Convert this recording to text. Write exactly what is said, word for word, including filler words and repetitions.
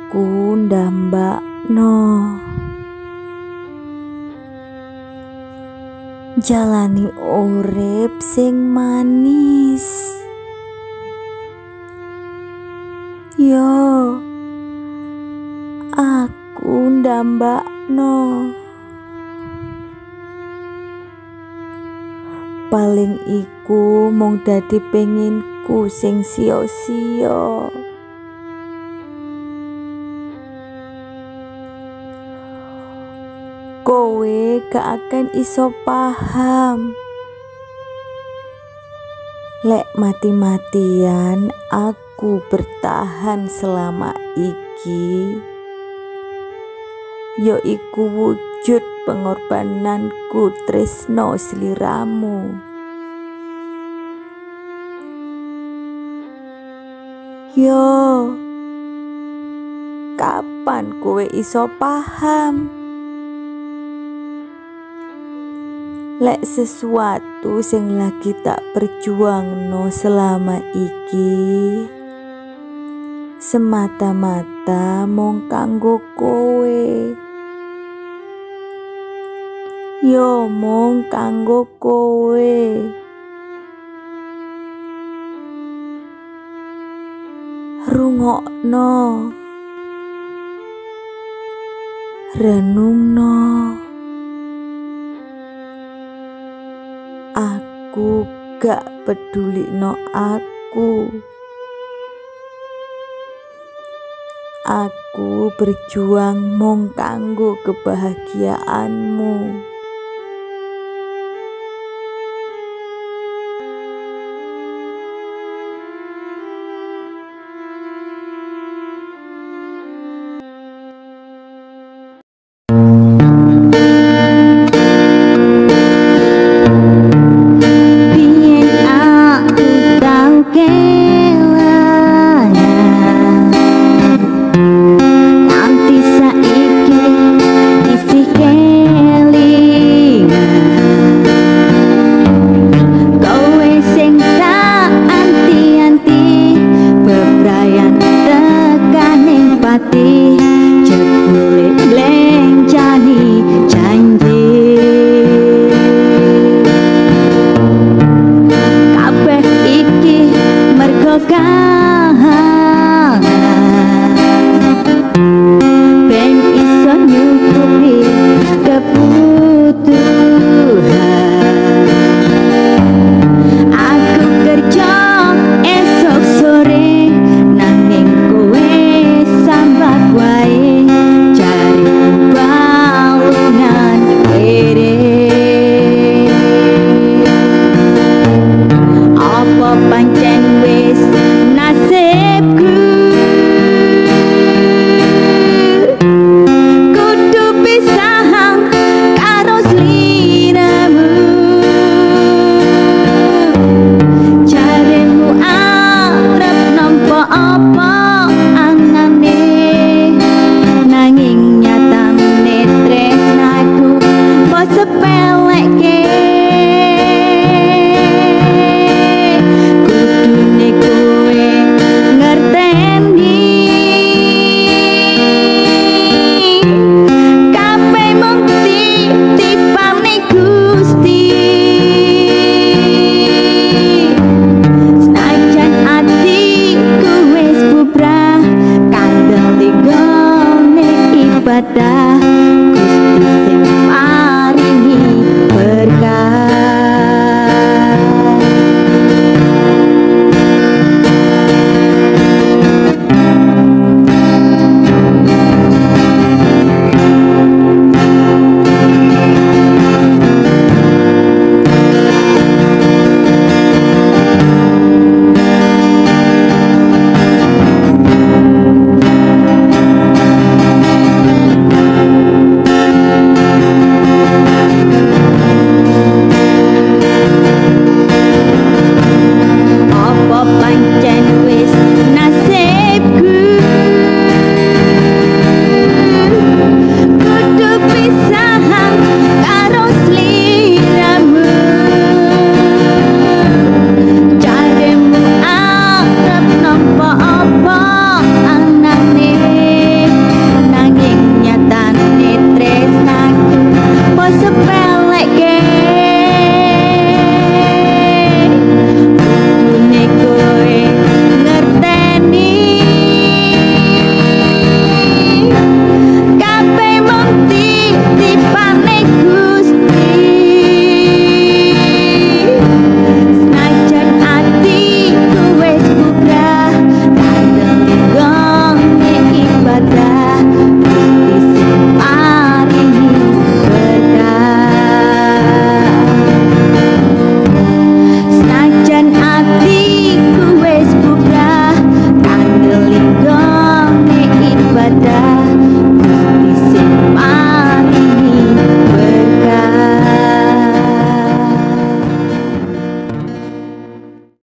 aku ndambakno jalani urip sing manis. Yo aku ndambakno paling iku mung dadi penginku sing sia-sia. Kowe gak akan iso paham lek mati-matian aku bertahan selama iki, yo iku wujud pengorbananku tresno sliramu. Yo kapan kowe iso paham lek sesuatu sing lagi tak perjuangno selama iki semata-mata mung kanggo kowe, yo mung kanggo kowe. Rungokno, renungno, aku gak pedulino aku. Aku berjuang mung kanggo kebahagiaanmu.